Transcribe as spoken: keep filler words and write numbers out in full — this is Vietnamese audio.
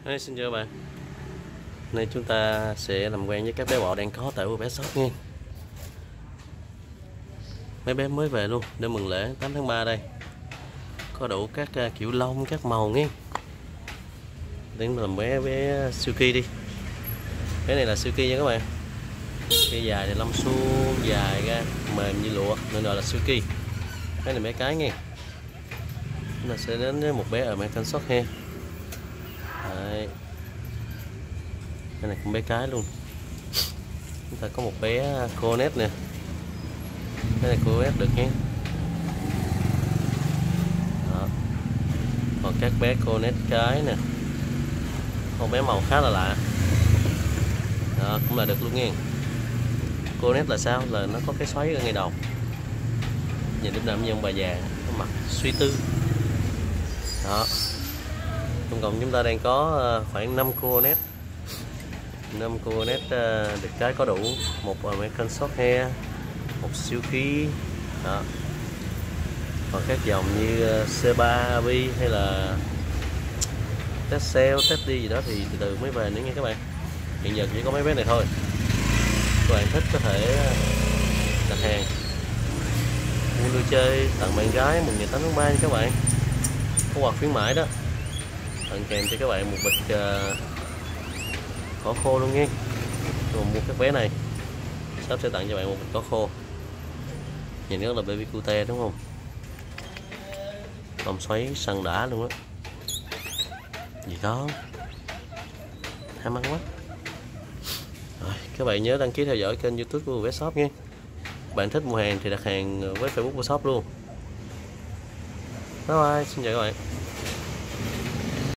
Hey, xin chào các bạn. Nay chúng ta sẽ làm quen với các bé bọ đang có tại bé Shop nha. Mấy bé mới về luôn để mừng lễ tám tháng ba đây. Có đủ các uh, kiểu lông, các màu nghe. Đến làm bé bé Suki đi. Cái này là Suki nha các bạn. Cái dài thì lông suông dài ra mềm như lụa nên gọi là Suki. Cái này bé cái nghe. Chúng ta sẽ đến với một bé ở American Short Hair. Đấy. Cái này cũng bé cái luôn. Chúng ta có một bé Cornet nè. Cái này Cornet được nhé. Đó. Còn các bé Cornet cái nè. Con bé màu khá là lạ. Đó, cũng là được luôn nha. Cornet là sao? Là nó có cái xoáy ở ngay đầu. Nhìn lúc nào như ông bà già, có mặt suy tư. Đó. Tổng cộng chúng ta đang có khoảng năm Cornet. năm Cornet được cái có đủ một American Short Hair, một Silky. Đó. Còn các dòng như xê ba, Abi hay là Texel, Teddy gì đó thì từ từ mới về nữa nha các bạn. Hiện giờ chỉ có mấy bé này thôi. Các bạn thích có thể đặt hàng mua đồ chơi tặng bạn gái mùng ngày tám tháng ba nha các bạn. Có quà khuyến mãi đó, tặng kèm cho các bạn một bịch uh, cỏ khô luôn nha. Rồi mua các bé này Shop sẽ tặng cho bạn một bịch cỏ khô. Nhìn rất là baby cute đúng không? Vòng xoáy săn đã luôn á. Gì có ham ăn quá. Rồi, các bạn nhớ đăng ký theo dõi kênh YouTube của Vé Shop nha. Bạn thích mua hàng thì đặt hàng với Facebook của Shop luôn. Bye bye, xin chào các bạn.